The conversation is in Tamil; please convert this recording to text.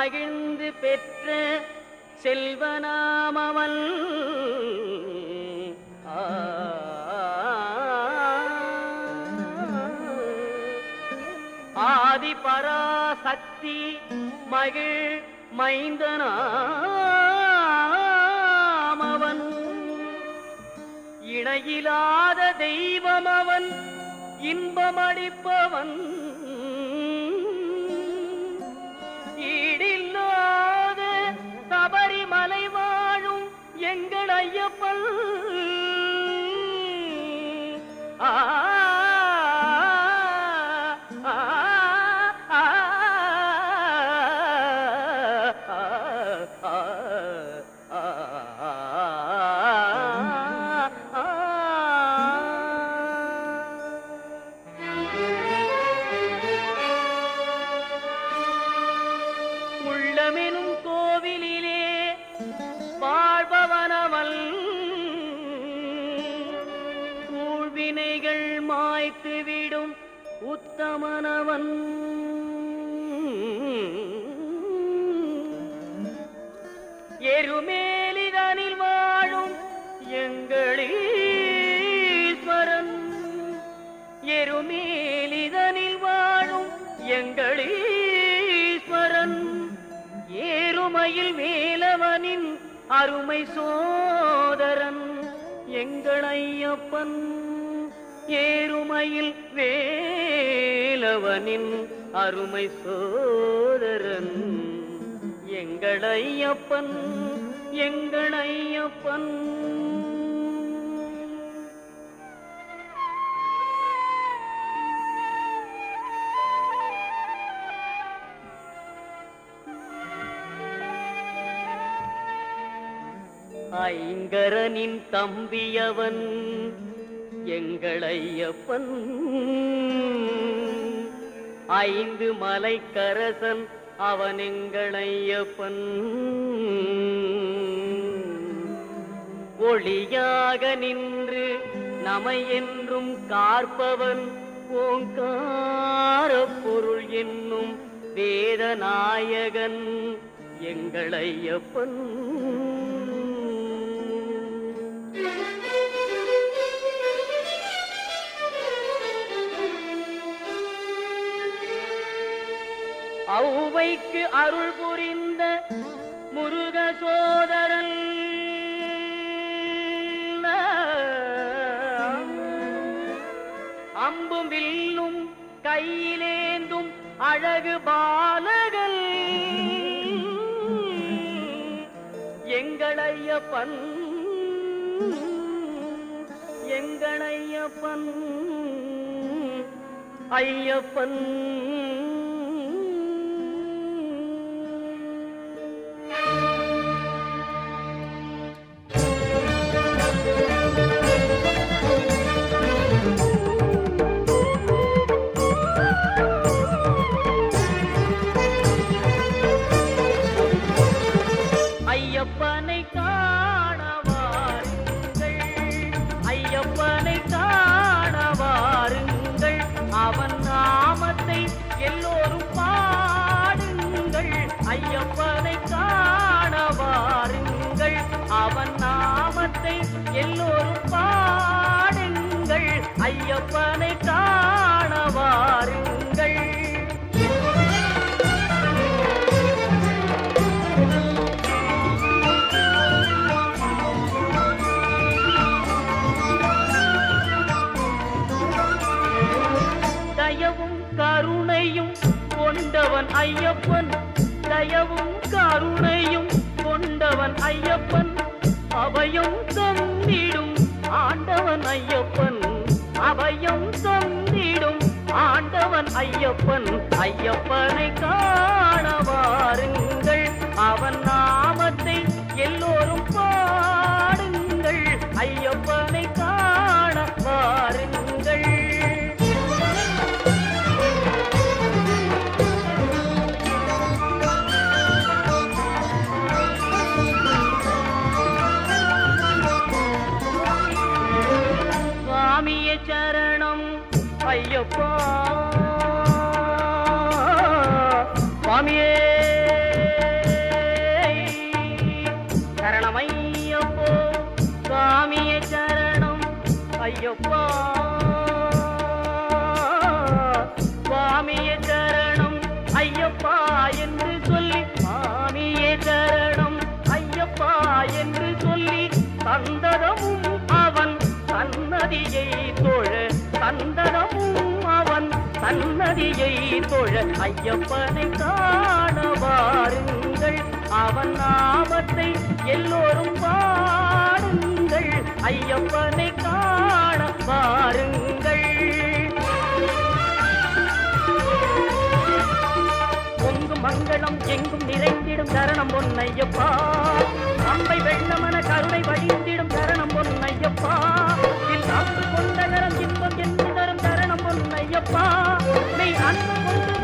மகிழ்ந்து பெற்ற செல்வனாமவன் ஆதி பராசக்தி மகிழ் மைந்தனாமவன் இணையிலாத தெய்வம் அவன் இன்பமளிப்பவன் ஈடில்லாத சபரிமலை வாழும் எங்கள் ஐயப்பன் உள்ளமெனும் கோவிலிலே வாழ்பவனவன் கூழ்வினைகள் மாய்த்துவிடும் உத்தமனவன் எருமேலிதனில் வாழும் எங்களீஸ்வரன் எருமேலிதனில் வாழும் எங்களீஸ்வரன் ஏறுமையில் வேலவனின் அருமை சோதரன் எங்கள் ஐயப்பன் ஏறுமையில் வேலவனின் அருமை சோதரன் எங்கள் ஐயப்பன் எங்கள் ஐயப்பன் ஐங்கரனின் தம்பியவன் எங்கள் ஐயப்பன் ஐந்து மலைக்கரசன் அவன் எங்கள் ஐயப்பன் ஒளியாக நின்று நமை என்றும் காற்பவன் ஓங்கார பொருள் என்னும் வேதநாயகன் எங்கள் ஐயப்பன் ஔவைக்கு அருள் புரிந்த முருக சோதரன் அம்பும் வில்லும் கையிலேந்தும் அழகு பாலகன் எங்கள் ஐயப்பன் எங்கள் ஐயப்பன் ஐயப்பன் ஐயப்பனை காண வாருங்கள் ஐயப்பனை காண வாருங்கள் அவன் நாமத்தை எல்லோரும் பாடுங்கள் ஐயப்பனை காண வாருங்கள் அவன் நாமத்தை எல்லோரும் பாடுங்கள் ஐயப்பனை காண வாருங்கள் தயவும் கருணையும் கொண்டவன் ஐயப்பன் தயவும் கருணையும் கொண்டவன் ஐயப்பன் அபயம் தந்திடும் ஆண்டவன் ஐயப்பன் அபயம் தந்திடும் ஆண்டவன் ஐயப்பன் ஐயப்பனை காண வாருங்கள் அவன் நாமத்தை எல்லோரும் பாடுங்கள் ஐயப்பனை காண வாருங்கள் சுவாமியே சரணம் ஐயப்பா சுவாமியே ஐயப்பா சுவாமியே சரணம் ஐயப்பா என்று சொல்லி சுவாமியே சரணம் ஐயப்பா என்று சொல்லி சந்ததமும் அவன் சன்னதியை தொழ சந்ததமும் அவன் சன்னதியை தொழ ஐயப்பனை காண வாருங்கள் அவன் நாமத்தை எல்லோரும் பாடுங்கள் ஐயப்பனை காண வாருங்கள் பொங்கும் மங்களம் எங்கும் நிறைந்திடும் தரணம் பொன்னையப்பா அம்பை வெள்ளமன கருணை வழிந்திடும் தரணம் பொன்னையப்பா அன்பு கொண்ட கரம் இன்பம் என்று தரும் தரணம் பொன்னையப்பா நீ அன்பு கொண்டு